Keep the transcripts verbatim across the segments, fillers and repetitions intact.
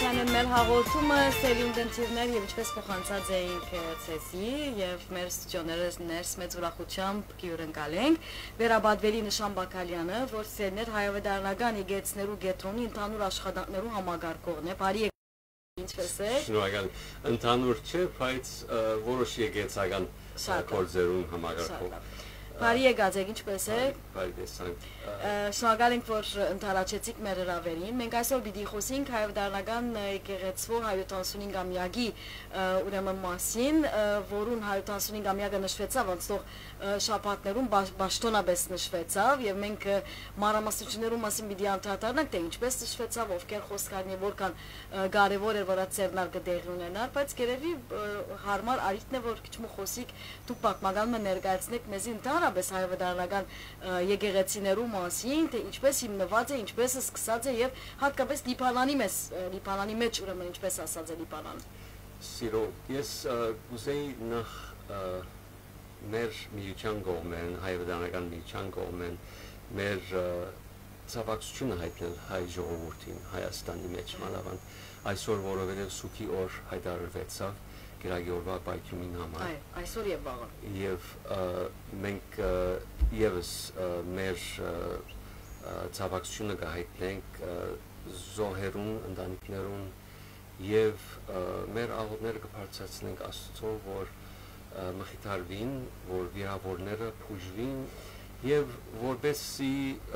Կայացան են մեր հաղորդումը սերունդ ընթիրներ և ինչպես փոխանցած էինք ցեսի և մեր ստուդիոները ներս մեծ ուրախությամբ կհյուրընկալ ենք Վերաբադվելի Նշան Բակալյանը, որ սերներ հայավետարանական եկեղեցիներու կենտրոնի ընդհանուր աշխատանքներու համագարկողն է։ Բարի եկեք, ինչպես եք։ Շնորհակալ։ Ընդհանուր չէ, բայց որոշ եկեղեցական գործերում համագարկող։ Բարի եկած եք, ինչպես եք։ Բարի տեսանք։ Շնորհակալ ենք, որ ընդառաջեցիք մեր հրավերին։ Մենք այսօր պիտի խոսենք հայավետարանական եկեղեցու հարյուր տասնհինգամյակի ուրեմն մասին, որուն հարյուր տասնհինգամյակը նշվեցավ անցնող շաբաթներում պաշտոնապես նշվեցավ եւ մենք մանրամասնություններու մասին պիտի անդրադառնանք, թե ինչպես նշվեցավ, ովքեր խոսք կան եւ որքան կարեւոր էր, որ այդ ցերնարկը տեղի ունենար, բայց գերեւի հարմար արիթն է, որ քիչ մը խոսիկ դուք պատմականը ներկայացնեք մեզի ընդհանրապես հայավետարանական եկեղեցիներու մասին, թե ինչպես հիմնված է, ինչպես է սկսած է եւ հատկապես Լիբանանի մեծ Լիբանանի մեջ ուրեմն ինչպես ասած է Լիբանան։ Սիրո, ես կուզեի նախ մեր միության կողմեն, հայավետարանական միության կողմեն մեր ցավակցությունը հայտնել հայ ժողովրդին Հայաստանի մեջ մանավանդ այսօր, որովհետև սուքի օր հայտարարվեցավ Գիրագի օրվա պայթյունին համար։ Այ, այսօր եւ վաղը։ Եվ մենք եւս մեր ցավակցությունը կհայտնենք զոհերուն, ընտանիքներուն եւ մեր աղոթները կբարձրացնենք Աստծո, որ մխիթարվին, որ վիրավորները փուժվին եւ որպեսզի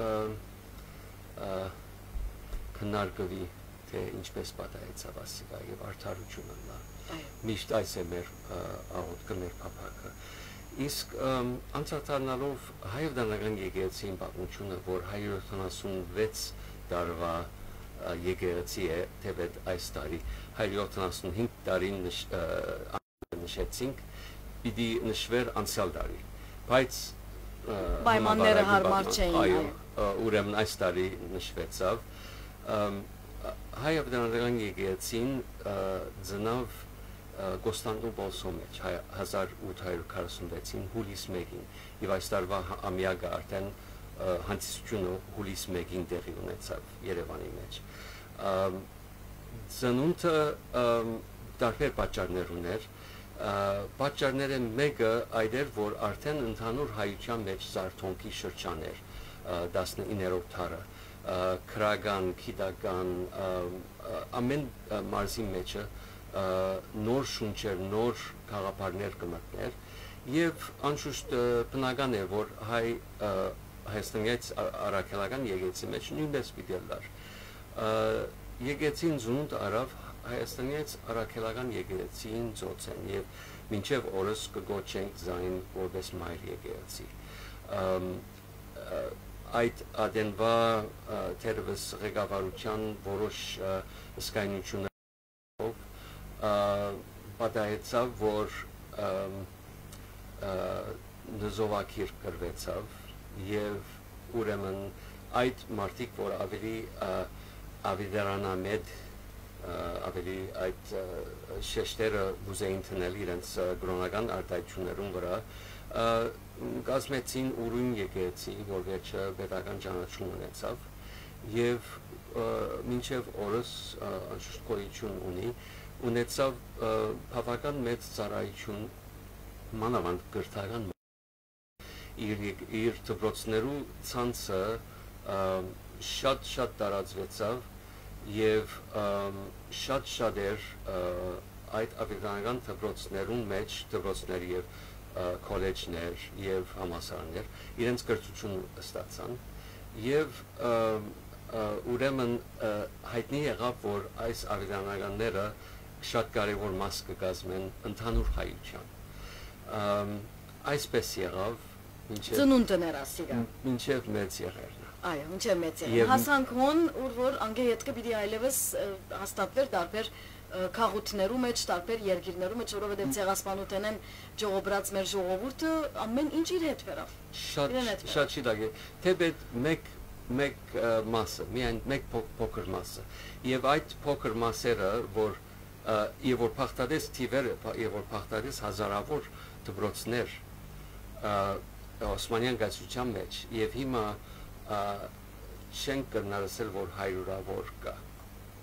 քննարկվի, թե ինչպես պատահեցավ ասիկա եւ արդարությունը լա։ Միշտ այս է մեր աղոթքը, մեր փափակը։ Իսկ անդրադառնալով հայավետարանական եկեղեցին պատմությունը, որ հարյուր յոթանասունվեց տարվա եկեղեցի է, թեպետ այս տարի հարյուր յոթանասունհինգ տարին նշեցինք, պիտի նշվեր անցյալ տարի, բայց պայմանները հարմար չէին։ Այո, ուրեմն այս տարի նշվեցավ։ Հայավետարանական եկեղեցին ծնավ Կոստանդնուպոլսո մեջ հազար ութ հարյուր քառասունվեցին հուլիս մեկին եւ այս տարվա ամյակը արդեն հանդիսությունը հուլիս մեկին տեղի ունեցավ Երևանի մեջ։ Ծնունդը տարբեր պատճառներ ուներ։ Պատճառները մեկը այդ էր, որ արդեն ընդհանուր հայության մեջ զարթոնքի շրջան էր տասնիններորդ դարը, քրական, գիտական, ամեն մարզի մեջը նոր շունչեր, նոր գաղափարներ կմտներ եւ անշուշտ բնական է, որ հայ հայաստանից առաքելական եկեղեցի մեջ նույնպես պիտի լար։ Եկեղեցին զունդ արավ Հայաստանից առաքելական եկեղեցին ծոցեն եւ մինչեւ օրս կգոչենք ձայն որպես մայր եկեղեցի։ Այդ ադենվա թերևս ղեկավարության որոշ ըսկայնություններով պատահեցավ, որ նզովակիր կրվեցավ եւ ուրեմն այդ մարդիկ, որ ավելի ավետարանամետ ավելի այդ շեշտերը ուզեին տնել իրենց գրոնական արտահայտություններուն վրա կազմեցին ուրույն եկեղեցի, որ վերջը պետական ճանաչում ունեցավ եւ մինչեւ օրս անշուշտ գոյություն ունի, ունեցավ բավական մեծ ծառայություն մանավանդ կրթական իր իր դպրոցներու ցանցը շատ շատ տարածվեցավ եւ շատ-շատ էր այդ ավետարանական դպրոցներուն մեջ դպրոցներ եւ քոլեջներ եւ համալսարաններ իրենց կրթություն ստացան եւ ուրեմն հայտնի եղավ, որ այս ավետարանականները շատ կարեւոր մաս կկազմեն ընդհանուր հայության։ Այսպես եղավ մինչեւ ծնունդներ ասիգա մինչեւ մեծ եղերն։ Այո, մինչև մեծ է։ Հասանք հոն, որ անգեհետքը պիտի այլևս հաստատվեր տարբեր քաղաքներու մեջ, տարբեր երկիրներու մեջ, որովհետև ցեղասպանութենեն ժողոբրած մեր ժողովուրդը ամեն ինչ իր հետ վերավ։ Շատ շատ շիտակ է։ Թեպետ մեկ մեկ մասը, միայն մեկ փոքր մասը։ Եվ այդ փոքր մասերը, որ եւ որ փախտades թիվերը, եւ որ փախտades հազարավոր դպրոցներ Օսմանյան գայացության մեջ եւ հիմա չենք կրնարսել, որ հայրուրավոր կա,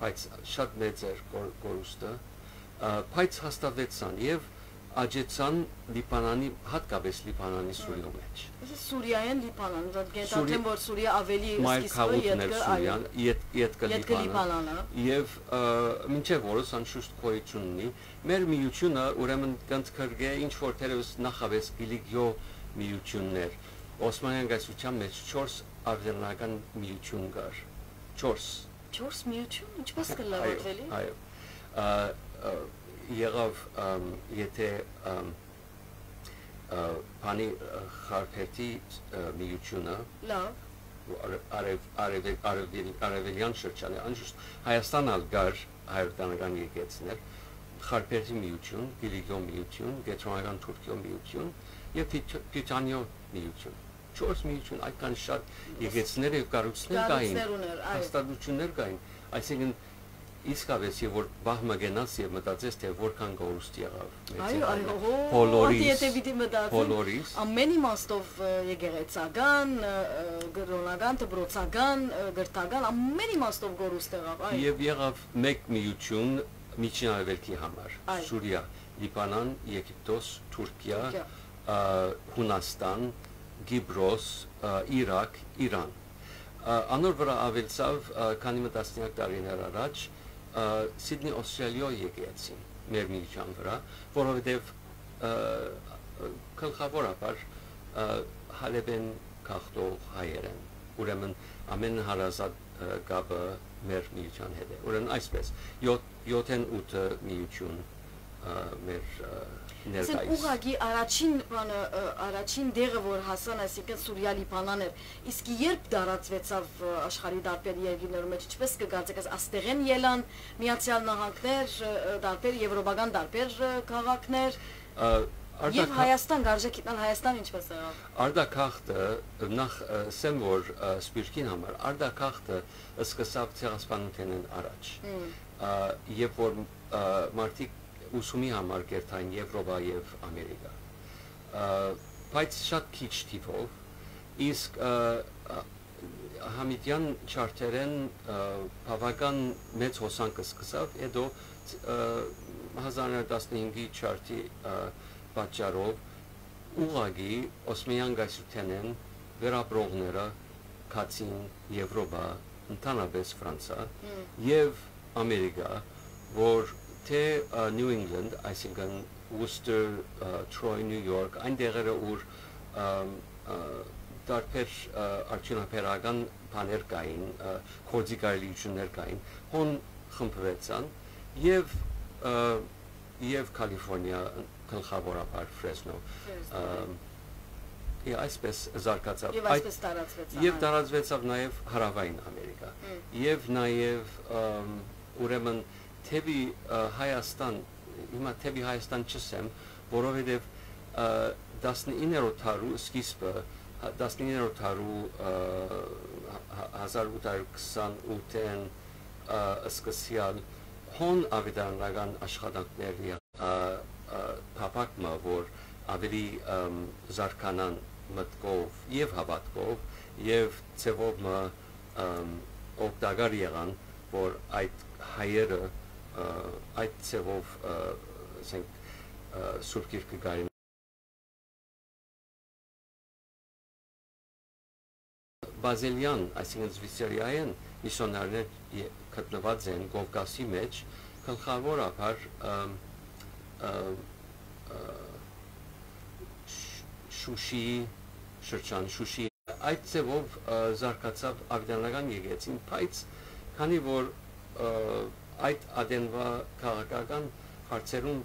բայց շատ մեծ էր կորուստը, բայց հաստատվեցան եւ աջեցան Լիբանանի, հատկապես Լիբանանի Սուրիո մեջ։ Սուրիայեն Լիբանան, գիտեմ որ Սուրիա ավելի սկիզբը ետքը Սուրիան, ետքը Լիբանանը, եւ մինչեւ որս անշուշտ գոյություն ունի, մեր միությունը ուրեմն կընդգրկե ինչ որ թերևս նախավես Գիլիգիո միություններ, Օսմանյան գայսության մեջ չորս արտերնական միություն կար, չորս չորս միություն, ինչպես կլավոտվելի։ Այո, եղավ եթե բանի խարփերտի միությունը արևելյան շրջանը, անշուշտ Հայաստանալ գար հայրենական եկեցներ, խարփերտի միություն, Գիլիգիո միություն, Կենտրոնական Թուրքիո միություն եւ Տիտանիո միություն։ Չորս միություն, այդքան շատ եկեցներ եւ կառույցներ կային, հաստատություններ կային, այսինքն իսկապես եւ որ բահմը գնաց եւ մտածես թե որքան գորուստ եղավ։ Այո, այո, բոլորիս, բոլորիս, ամեն իմաստով եկեղեցական, գրոնական, դպրոցական, գրթական, ամեն իմաստով գորուստ եղավ, այո։ Եվ եղավ մեկ միություն միջին արևելքի համար, Սուրիա, Լիբանան, Եգիպտոս, Թուրքիա, Հունաստան, Կիպրոս, Իրաք, Իրան։ Անոր վրա ավելցավ քանի մտածնյակ տարիներ առաջ Սիդնի Օստրալիա եկեցին մեր միության վրա, որովհետև գլխավորապես հալեբեն քաղտող հայեր են, ուրեմն ամեն հարազատ կապը մեր միության հետ է, ուրեմն այսպես, յոթն ութը միություն մեր ներկայիս։ Ուղղակի առաջին բանը, առաջին դեղը որ հասան, այսինքն Սուրիա Լիբանան էր, իսկ երբ դարածվեցավ աշխարհի դարբեր երկրներում մեջ, ինչպես կգործեք, աստեղեն ելան Միացյալ Նահանգներ, դարբեր եվրոպական դարբեր քաղաքներ, եւ Հայաստան, գարժե գիտնալ Հայաստան ինչպես եղավ։ Արդակախտը նախ սեմ որ սպիրկին համար, արդակախտը սկսավ ցեղասպանությունն առաջ։ Երբ որ մարդիկ ուսումի համար գերտային Եվրոպա եւ Ամերիկա։ Բայց շատ քիչ թիվով, իսկ Համիդյան չարտերեն բավական մեծ հոսանք սկսավ, հետո հազար նոյ տասնհինգի չարտի պատճառով ուղղակի Օսմանյան գայսութենեն վերապրողները կացին Եվրոպա, ընդհանրապես Ֆրանսա եւ Ամերիկա, որ թե New England, այսինքն Worcester, Troy, New York, այն դեղերը ուր դարբեր արդյունաբերական բաներ կային, գործի կարելիություններ կային, հոն խմբվեցան եւ եւ Կալիֆոռնիա գլխավորապես Ֆրեսնո։ Եվ այսպես զարգացավ։ Եվ այսպես տարածվեցավ։ Եվ տարածվեցավ նաեւ Հարավային Ամերիկա։ Եվ նաեւ ուրեմն թեպի Հայաստան, հիմա թեպի Հայաստան չսեմ, որովհետև տասնիններորդ դարու սկիզբը, տասնիններորդ դարու հազար ութ հարյուր քսանութ-ին սկսյալ հոն ավետարանական աշխատանքների հավաքումը, որ ավելի զարգանան մտքով եւ հավատքով եւ ցեվով օգտակար եղան, որ այդ հայերը այդ ցեվով ասենք Սուրբ Գիրքը գային Բազելյան, այսինքն Զվիցերիայեն միսիոներներ գտնված են Կովկասի մեջ, գլխավորապես Շուշի շրջան, Շուշի այդ ցեվով զարգացավ ավետարանական եկեղեցին, բայց քանի որ այդ ադենվա քաղաքական հարցերում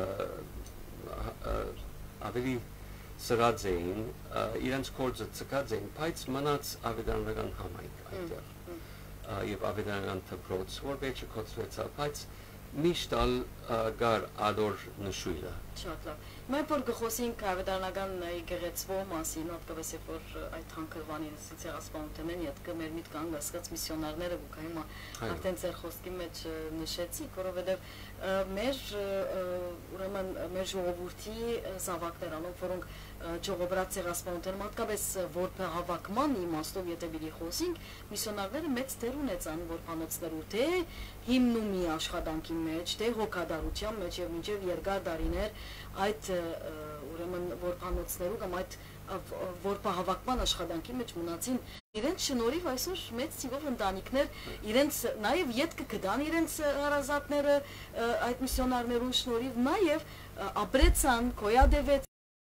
ավելի սրած էին, իրենց գործը ցկած էին, բայց մնաց ավետարանական համայնք այդտեղ եւ ավետարանական դպրոց, որ վեճը կոչվեցավ, բայց միշտ գար ադոր նշույլը։ Շատ լավ։ Մենք որ գխոսենք ավետարանական եկեղեցվո մասին, հատկապես երբ որ այդ հանքրվանի ցեղասպանությունն յետքը մեր միտքը անգասկած միսիոներները ու հիմա արդեն ձեր խոսքի մեջ նշեցիք, որովհետև մեր ուրեմն մեր ժողովրդի զավակներ անոնք, որոնք ճողոբրած ցեղասպանության մատկապես որբահավաքման իմաստով եթե բիդի խոսենք, միսիոներները մեծ դեր ունեցան որբանոցներու թե հիմնումի աշխատանքի մեջ, թե հոգադարության մեջ եւ մինչեւ երկար տարիներ այդ ուրեմն որբանոցներու կամ այդ որբահավաքման աշխատանքի մեջ մնացին իրենց շնորհիվ այսօր մեծ թիվով ընտանիքներ իրենց նաև յետ կգդան իրենց հարազատները այդ միսիոներներու շնորհիվ նաև ապրեցան կոյադևեց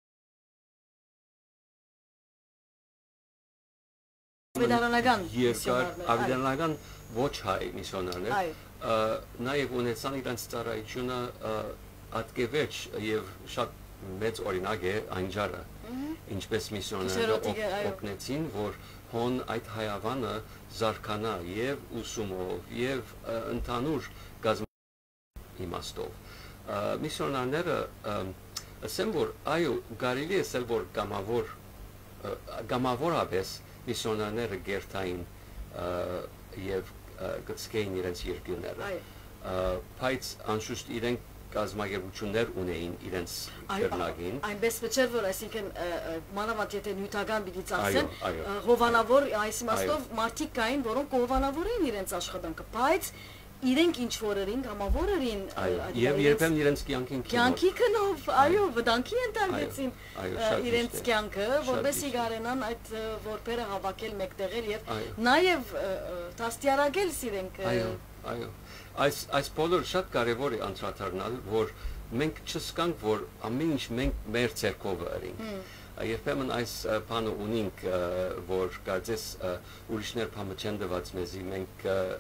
ավետարանական երկար ավետարանական ոչ հայ միսիոներներ նաև ունեցան իրենց ծառայությունը ատկևեջ եւ շատ մեծ օրինակ է այն ջարը ինչպես միսիոներները օգնեցին որ հոն այդ հայավանը զարգանա եւ ուսումով եւ ընդհանուր գազམ իմաստով միսիոներները ասեմ որ այո կարելի է ասել որ գամավոր գամավորապես միսիոներները գերտային եւ գծկեին իրենց երկրները բայց անշուշտ իրենք կազմակերպություններ ունեին իրենց կրնագին այնպես չէր որ այսինքն մանավանդ եթե նյութական պիտի ծախսեն հովանավոր այս իմաստով մարդիկ կային որոնք հովանավոր էին իրենց աշխատանքը բայց իրենք ինչ որերին համավորերին եւ երբեմն իրենց կյանքին կյանքի քնով այո վտանգի ընտանգեցին իրենց կյանքը որովհետեւ գարենան այդ որբերը հավաքել մեկտեղել եւ նաեւ դաստիարակել սիրենք այո այո այս այս բոլոր շատ կարևոր է անդրադառնալ որ մենք չսկանք որ ամեն ինչ մենք մեր ցերկով արինք երբեմն այս բանը ունենք որ կարծես ուրիշներ բանը չեն դված մեզի մենք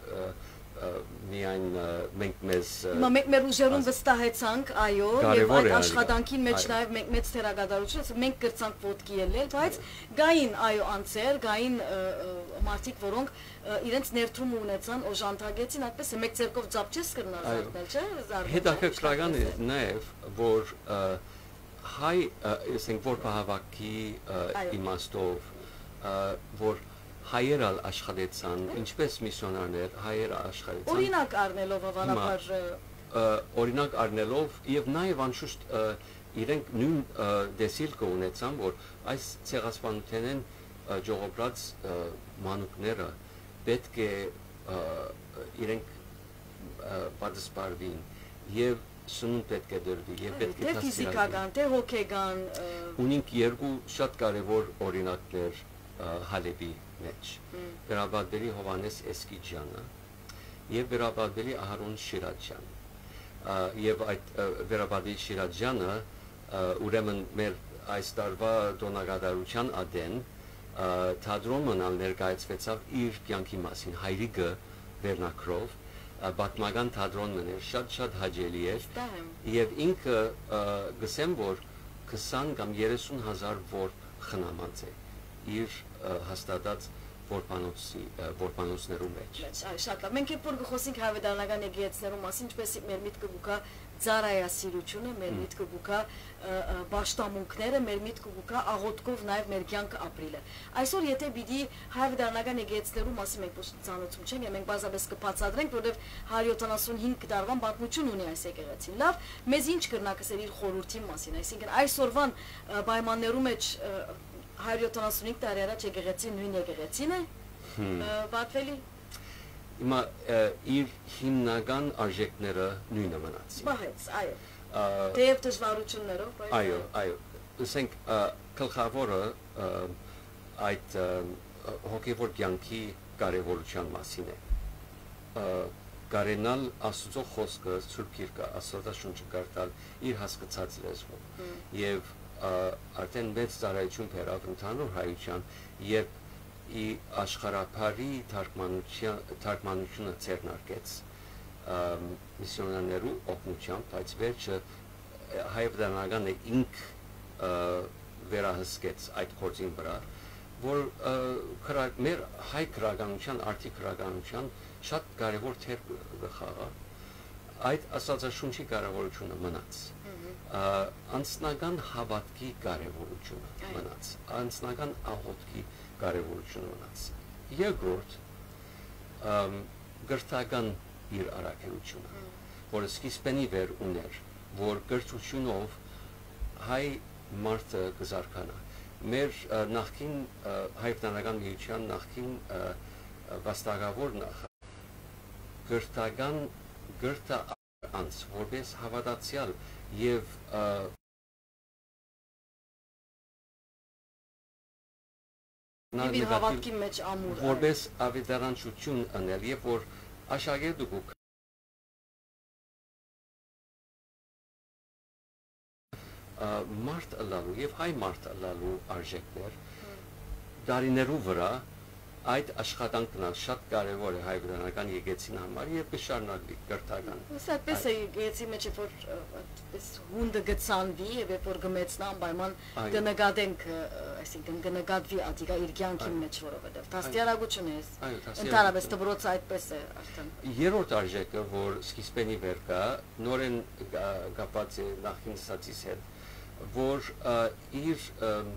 միայն մենք մեզ մենք մեր ուժերուն վստահեցանք այո եւ այդ աշխատանքին մեջ նաեւ մենք մեծ թերագադարություն մենք կրծանք ոտքի ելնել բայց գային այո անցեր գային մարդիկ որոնք իրենց ներդրում ունեցան օժանդակեցին այդպես է մեկ ցերկով ծափ չես կրնար զարթնել չէ հետաքրքրական է նաեւ որ հայ ասենք որ բահավաքի իմաստով որ հայերալ աշխատեցան ինչպես միսիոներներ հայերը աշխատեցան օրինակ առնելով հավանաբար օրինակ առնելով եւ նաեւ անշուշտ իրենք նույն դեսիլ կունեցան որ այս ցեղասպանութենեն ժողոբրած մանուկները պետք է իրենք պատասպարվին եւ սնունդ պետք է դրվի եւ պետք է թե ֆիզիկական թե հոգեգան ունենք երկու շատ կարեւոր օրինակներ Հալեբի մեջ վերաբադելի Հովանես Էսկիջյանը եւ վերաբադելի Ահարոն Շիրաջյանը եւ այդ վերաբադելի Շիրաջյանը ուրեմն մեր այս տարվա տոնագադարության ադեն թատրոնն ներկայացվեցավ իր կյանքի մասին հայրիկը վերնակրով պատմական թատրոնն էր շատ-շատ հաճելի էր եւ ինքը գսեմ որ քսան կամ երեսուն հազար որ խնամած է իր հաստատած որբանոցի որբանոցներու մեջ շատ լավ մենք երբ որ խոսենք հավետարանական եկեղեցիներու մասին ինչպես մեր միտքը գուկա ծառայասիրությունը մեր միտքը գուկա բաշտամունքները մեր միտքը գուկա աղոթքով նաև մեր կյանքը ապրիլը այսօր եթե պիտի հավետարանական եկեղեցիներու մասին մենք ծանոթություն չենք մենք բազմապես կբացատրենք որովհետև հարյուր յոթանասունհինգ տարվան պատմություն ունի այս եկեղեցին լավ մեզ ինչ կրնակսեր իր խորհրդի մասին այսինքն այսօրվան պայմաններու մեջ հարյուր յոթանասունհինգ տարի առաջ եկեղեցին նույն եկեղեցին է պատվելի Հիմա իր հիմնական արժեքները նույնը մնացին բայց այո թեև դժվարություններով բայց այո այո ասենք գլխավորը այդ հոգևոր կյանքի կարևորության մասին է կարենալ աստծո խոսքը սուրբ գիրքը աստվածաշունչը կարդալ իր հասկացած լեզվով եւ արդեն մեծ ծառայություն բերավ ընդհանուր հայության երբ ի աշխարհափարի թարգմանությունը ձեռնարկեց միսիոներներու օգնությամբ բայց վերջը հայվդանական ինք վերահսկեց այդ գործին վրա որ մեր հայ քրագանության արտի քրագանության շատ կարևոր թեր գխաղա այդ աստվածաշունչի կարևորությունը մնաց անձնական հավատքի կարևորությունը մնաց անձնական աղոթքի կարևորությունը մնաց երկրորդ գրթական իր առաքելությունը որը սկիզբենի վեր ուներ որ գրթությունով հայ մարդը կզարգանա։ Մեր նախքին հայրենական միության նախքին վաստակավոր նախ գրթական գրթա անց որպես հավատացյալ եւ Եվ իր հավատքի մեջ ամուր որպես ավետարանչություն անել եւ որ աշակերտուք մարդ ըլլալու եւ հայ մարդ ըլլալու արժեքներ դարիներու վրա այդ աշխատանքն շատ կարևոր է հայրենական եկեցին համար եւ կշարունակվի կրթական։ Ըստ այդպես է եկեցի մեջ որ այդպես հունդը գծանվի եւ երբ որ գմեցնա անպայման կնկատենք, այսինքն կնկատվի ադիգա իր կյանքի մեջ որովհետեւ դաստիարակություն է։ Ընդհանրապես դպրոցը այդպես է արդեն։ Երրորդ արժեքը, որ սկիզբենի վեր կա, նորեն կապած է նախին ստացից հետ, որ իր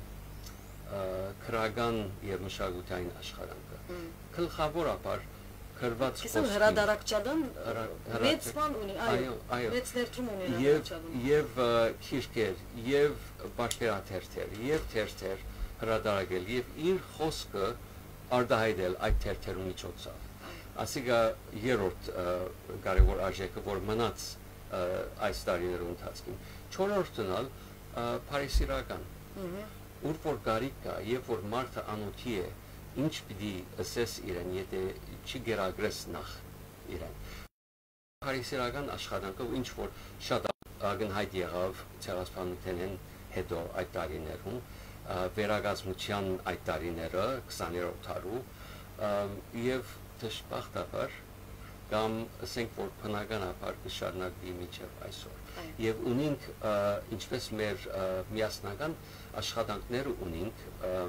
քրական եւ մշակութային աշխարհանքը գլխավորապես քրված խոսքի հրադարակչադան մեծ բան ունի, այո, մեծ ներդրում ունի հրադարակչադան եւ քիրքեր եւ բաշկերաթերթեր եւ թերթեր հրադարակել եւ իր խոսքը արտահայտել այդ թերթերու միջոցով ասիկա երրորդ կարևոր արժեքը որ մնաց այս տարիներու ընթացքում չորրորդն ալ փարիսիրական ուր որ գարիկ կա, երբ որ մարդը անոթի է, ինչ պիտի ասես իրեն, եթե չի գերագրես նախ իրեն։ Փարիսերական աշխատանքը ինչ որ շատ ակնհայտ եղավ ցեղասպանության հետո այդ տարիներում, վերագազմության այդ տարիները քսաներորդ դարու եւ դժբախտաբար կամ ասենք որ բնականաբար կշարունակվի մինչև այսօր։ Եվ ունենք ինչպես մեր միասնական աշխատանքներ ունենք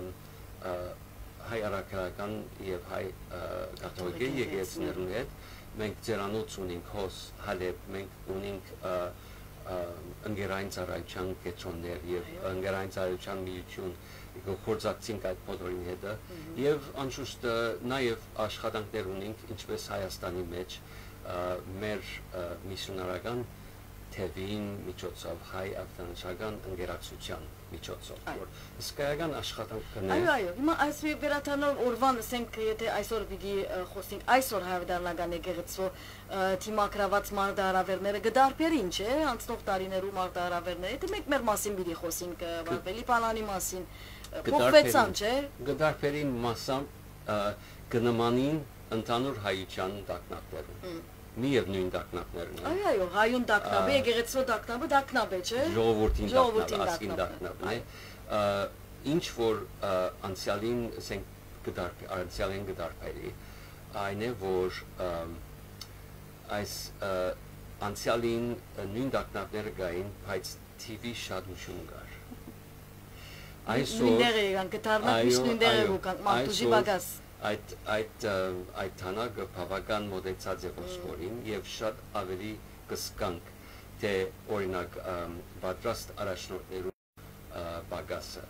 հայ առաքելական եւ հայ կաթոլիկ եկեղեցիներու հետ մենք ծերանոց ունենք հոս հալեբ մենք ունենք ընկերային ծառայության կեցոններ եւ ընկերային ծառայության միություն գործակցենք այդ բոլորին հետ եւ անշուշտ նաեւ աշխատանքներ ունենք ինչպես Հայաստանի մեջ մեր միսիոնարական թևին միջոցով հայ ավտանշական ընկերակցության միջոցով որ հսկայական աշխատանքն է այո այո հիմա այս վերաթարնով օրվան ասենք եթե այսօր պիտի խոսենք այսօր հայրենական եկեղեցու թիմակրաված մարտահրավերները գդարբերին չէ անցնող տարիներու մարտահրավերները եթե մենք մեր մասին պիտի խոսենք Վարվելի Պանանի մասին փոխվեցան չէ գդարբերին մասամբ կնմանին ընդհանուր հայության տակնապներում միևնույն տակնապներն են։ Այո, այո, հայուն տակնապը, եկեղեցու տակնապը տակնապ է, չէ։ Ժողովրդին տակնապը, ասկին տակնապն է։ Ինչ որ անցյալին, ասենք, գդարփ, անցյալին գդարփերի, այն է որ այս անցյալին նույն տակնապները գային, բայց թիվի շատություն կար։ Այսօր նույնները եկան, գդարնակ միշտ նույնները եկան, մարտուժի բագաս։ Այդ այդ այդ թանակը բավական մոտեցած է ոսկորին եւ շատ ավելի կսկանք թե օրինակ պատրաստ առաջնորդներու բագասը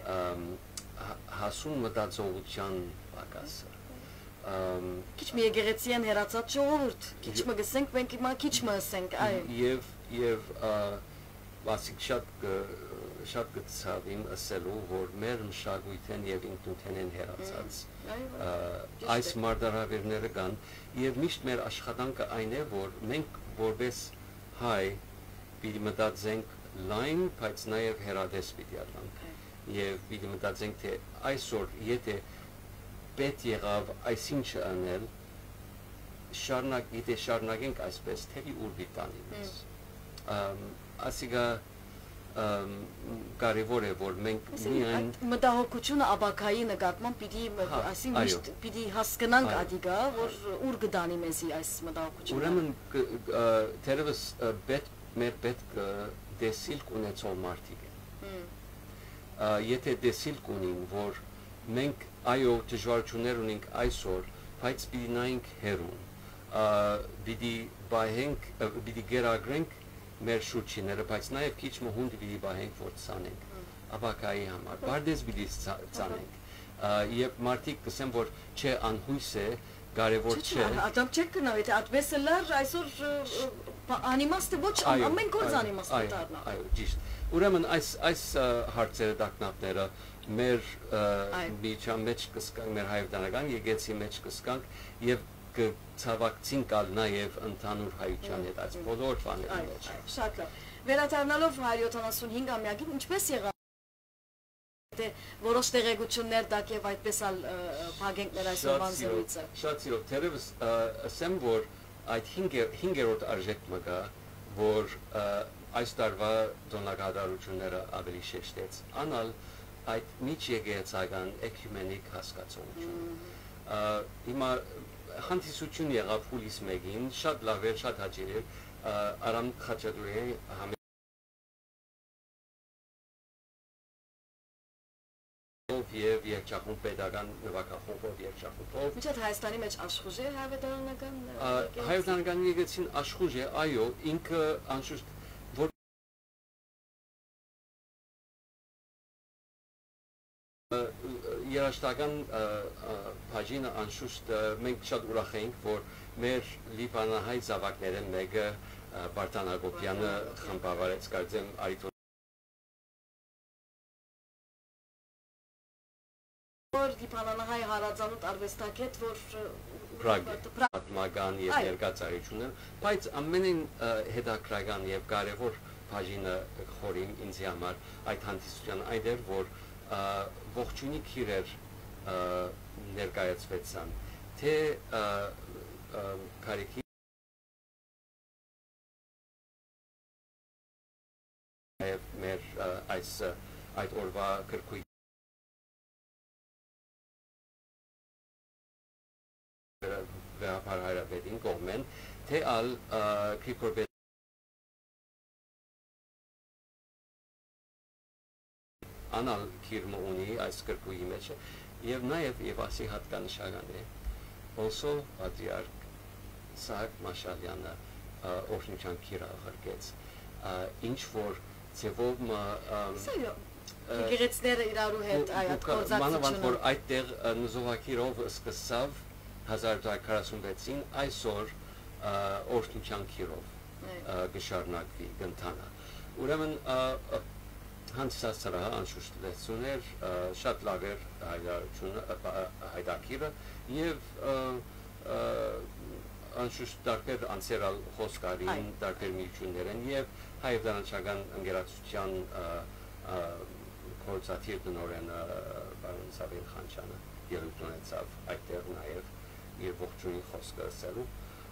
հասուն մտածողության բագասը քիչ մի եկեղեցիան հերացած ժողովուրդ քիչ մը գսենք մենք հիմա քիչ մը ասենք այո եւ եւ բասիկ շատ շատ գծավին ասելու որ մեր մշակույթեն եւ ինքնութենեն հերացած այս մարտահրավերները կան եւ միշտ մեր աշխատանքը այն է որ մենք որպես հայ պիտի մտածենք լայն բայց նաեւ հերադես պիտի ալանք եւ պիտի մտածենք թե այսօր եթե պետք եղավ այսինչը անել շարնակ եթե շարնակենք այսպես թեւի ուր պիտանի մեզ ասիգա կարևոր է որ մենք միայն մտահոգությունը աբակայի նկատմամբ պիտի այսինքն միշտ պիտի հասկանանք ադիգա որ ուր գտանի մեզի այս մտահոգությունը ուրեմն թերևս մեր պետք դեսիլք ունեցող մարդիկ են եթե դեսիլք ունին որ մենք այո դժվարություններ ունենք այսօր բայց պիտի նայենք հերուն պիտի բայենք պիտի գերագրենք մեր շուրջիները, բայց նաև քիչ մհունդ պիտի բահենք, որ ցանենք, աբակայի համար, բարդես պիտի ցանենք, եւ մարդիկ կսեն, որ չէ անհույս է, կարևոր չէ։ Ատամ չեք գնալ, եթե այդպես լար այսօր Անիմաստը ոչ ամեն գործ անիմաստ դառնա։ Այո, ճիշտ։ Ուրեմն այս այս հարցերը դակնապները մեր միջան մեջ կսկանք, մեր հայրենական եկեցի մեջ կսկանք եւ կցավակցին կալ նաեւ ընդհանուր հայության հետ այս բոլոր բաների մեջ։ Շատ լավ։ Վերադառնալով հարյուր յոթանասունհինգամյակին, ինչպես եղավ թե որոշ տեղեկություններ դակ եւ այդպես ալ փագենք մեր այսօրվան զրույցը։ Շատ սիրով, թերևս ասեմ, որ այդ հինգերորդ արժեքը կա, որ այս տարվա դոնագադարությունները ավելի շեշտեց, անալ այդ միջեկեղեցական էկումենիկ հասկացություն։ Հիմա հանդիսություն եղավ հուլիս մեկին, շատ լավ էր, շատ հաճելի էր, Արամ Խաչատուրյանի համը եւ երկչախում pedagogan նվագախումբով երկչախումբով։ Ինչ է Հայաստանի մեջ աշխուժ է հայրենական։ Հայրենական եկեցին աշխուժ է, այո, ինքը անշուշտ որ երաշտական բաժինը անշուշտ մենք շատ ուրախ ենք, որ մեր լիբանանահայ զավակները մեկը Բարտան Հակոբյանը խմբավարեց, կարծեմ Արիթ որ լիբանանահայ հարազանոթ արվեստագետ, որ պատմական եւ ներկայացուցիչներ, բայց ամենին հետաքրքրական եւ կարեւոր բաժինը խորին ինձ համար այդ հանդիսության այդ էր, որ ողջունի քիրեր ներկայացվեցան, թե կարիքի մեր այս այդ օրվա կրկույտ վեհապար հայրապետին կողմեն, թե ալ Գրիգոր անալ քիրմը ունի այս կրկույի մեջ եւ նաեւ եւ ասի հատկանշական է also պատրիարք Սահակ Մաշալյանը օրհնության քիրը ղրկեց ինչ որ ձևով եկեղեցիները իրարու հետ այդ գործակցությունը մանավանդ որ այդտեղ նզովակիրով սկսավ հազար ութ քառասունվեցին այսօր օրհնության քիրով գշարնակվի գնթանա ուրեմն հանդիսասրահը անշուշտ լեցուներ շատ լավ էր հայրարությունը հայդակիրը եւ անշուշտ դարբեր անցերալ խոսքարին դարբեր միություններն եւ հայրենական ընկերակցության կորցաթիր տնօրենը պարոն Սավիլ Խանչյանը ելույթ ունեցավ այդտեղ նաեւ եւ ողջունի խոսքը ասելու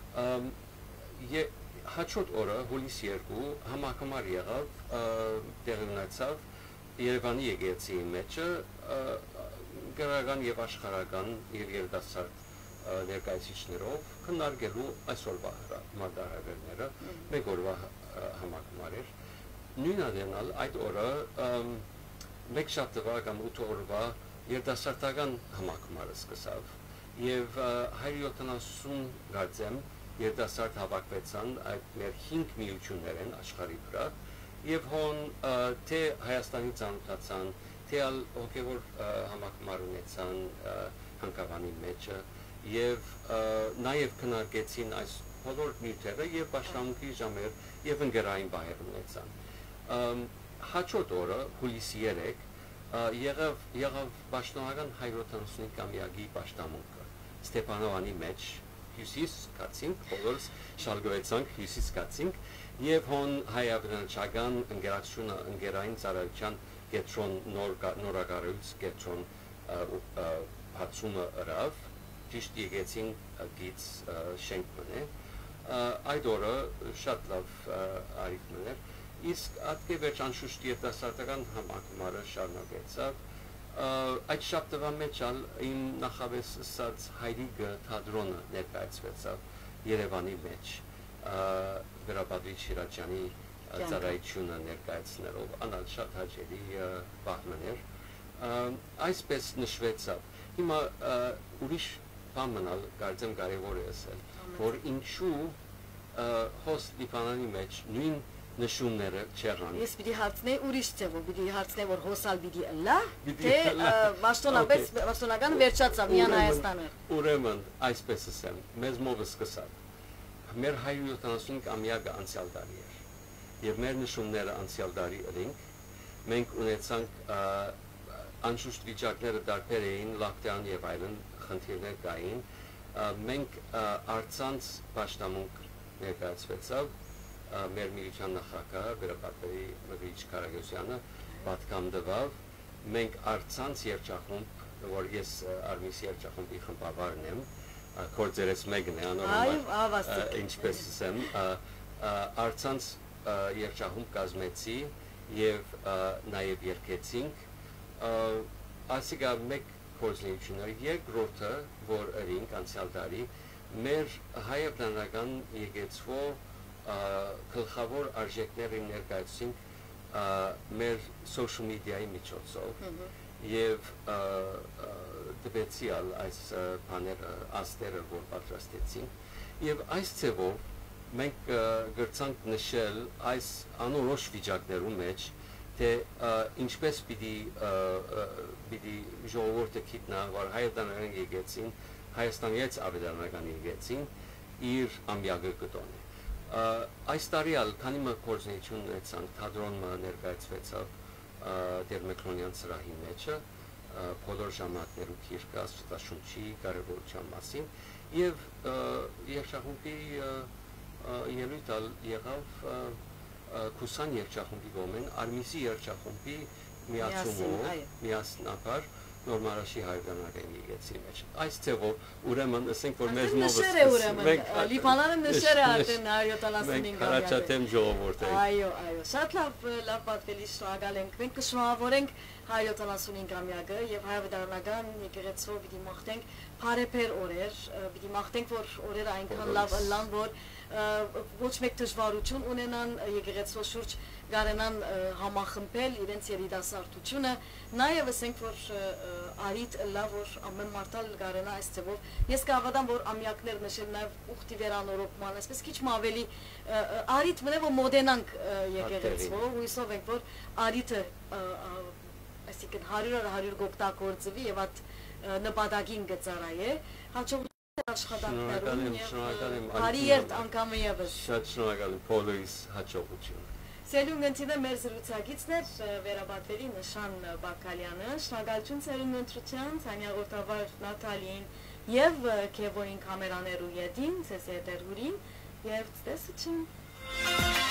հաջորդ օրը հուլիսի երկու համակարգար եղավ տեղի ունեցավ Երևանի եկեղեցի մեջը գրական եւ աշխարհական եւ երիտասարդ ներկայացիչներով քննարկելու այսօրվա մարտահրավերները մեկ օրվա համակարգար էր նույն adrenal այդ օրը մեկ շաբթվա կամ ութ օրվա երիտասարդական համակարգը սկսավ եւ հարյուր յոթանասուն գարցեմ երիտասարդ հավաքվեցան այդ մեր հինգ միություններն աշխարհի վրա եւ հոն թե Հայաստանի ցանոթացան թե ալ հոգեվոր համակարգ ունեցան հանգավանի մեջը եւ նաեւ քննարկեցին այս բոլոր նյութերը եւ պաշտամունքի ժամեր եւ ընկերային բայեր ունեցան հաջորդ օրը հուլիսի երեք եղավ եղավ պաշտոնական հարյուր յոթանասունհինգամյակի պաշտամունքը Ստեփանովանի մեջ հյուսիս կացինք բոլորս շալգվեցանք հյուսիս կացինք եւ հոն հայ-աբրանչական ընկերակցությունը ընկերային ծառայության կետրոն նորակառույց կետրոն բացումը ըրավ ճիշտ եկեցին գից շենք մնե այդ օրը շատ լավ արիթմն էր իսկ ատկե վերջ անշուշտ երիտասարդական համակարգը շարունակեցավ այդ շաբթվա մեջ ալ իմ նախավես ասած հայրիկը թատրոնը ներկայացվեցավ Երևանի մեջ Վերապատրի Շիրաջյանի ծառայությունը ներկայացնելով անալ շատ հաճելի բախմն էր այսպես նշվեցավ հիմա ուրիշ բան մնալ կարծեմ կարևոր է ասել որ ինչու հոս Լիբանանի մեջ նույն նշումները չեղան ես պիտի հարցնեի ուրիշ ձևով պիտի հարցնեի որ հոսալ պիտի ըլլա թե պաշտոնապես պաշտոնական վերջացավ միան Հայաստանը ուրեմն այսպես ասեմ մեզ մովը սկսավ մեր հայ յոթանասունամյակը անցյալ տարի էր, եւ մեր նշումները անցյալ տարի ըրինք, մենք ունեցանք անշուշտ վիճակները դարբեր էին, լոկդաուն եւ այլն խնդիրներ կային, մենք առցանց պաշտամունք ներկայացվեցավ մեր միության նախագահ Վերապատվերի Մգրիչ Կարագոսյանը պատկամ տվավ, մենք առցանց երջախումբ, որ ես Արմիսի երջախումբի խմբավարն եմ, կորձերից մեկն է, անորոշ ինչպես ասեմ, առցանց երջախումբ կազմեցի եւ նաեւ երկեցինք, ասիկա մեկ կորձնիություններ, երկրորդը, որ ըրինք անցյալ տարի, մեր հայաբնանական եկեցվո գլխավոր արժեքների ներկայացինք մեր social media-ի միջոցով եւ դեպեցիալ այս բաները աստերը որ պատրաստեցինք եւ այս ձևով մենք գրցանք նշել այս անորոշ վիճակներում մեջ թե ինչպես պիտի պիտի ժողովուրդը գիտնա որ հայաստանական եկեցին հայաստանից ավետարանական եկեցին իր ամյակը կտոնի այս տարի ալ քանի մը կորձնություն ունեցանք թատրոնը ներկայացվեցավ Դերմեկրոնյան սրահի մեջը բոլոր ժամանակներու քիրկը աստվածաշունչի կարևորության մասին եւ երջախումբի ելույթ եղավ Քուսան երջախումբի կողմեն Արմիսի երջախումբի միացումով միասնաբար նորմարաշի հայրենական եկեցի մեջ այս ձևով ուրեմն ասենք որ մեզ նշեր է ուրեմն լիբանանը նշեր է արդեն հարյուր յոթանասունհինգ Կարաչատեմ ժողովուրդ է այո այո շատ լավ լավ պատվելի շնորհակալ ենք մենք կշնորհավորենք հարյուր յոթանասունհինգամյակը եւ հայավետարանական եկեղեցու պիտի մաղթենք բարեբեր օրեր պիտի մաղթենք որ օրերը այնքան լավ լան որ ոչ մեկ դժվարություն ունենան եկեղեցու շուրջ գարենան համախմբել իրենց երիտասարդությունը նաև ասենք որ արիտ լավ որ ամեն մարդալ գարենա այս ձևով ես կհավատամ որ ամյակներ նշել նաև ուխտի վերանորոգման այսպես քիչ ավելի արիտ մնա որ մոդենանք եկեղեցու հույսով ենք որ արիտը այսինքն հարյուր հարյուր գոկտակորձվի եւ այդ նպատակին գծարայե հաջող աշխատանքներում եւ բարի երթ անգամը եւս շատ շնորհակալ եմ բոլորիս հաջողություն Սելուն գնտինը մեր զրուցակիցն էր Վերապատվերի Նշան Բակալյանը, շնորհակալություն ծերուն ընտրության, ցանյաղորդավար Նատալին եւ Քևոյին կամերաներու յետին, ցես եթերուրին եւ ցտեսություն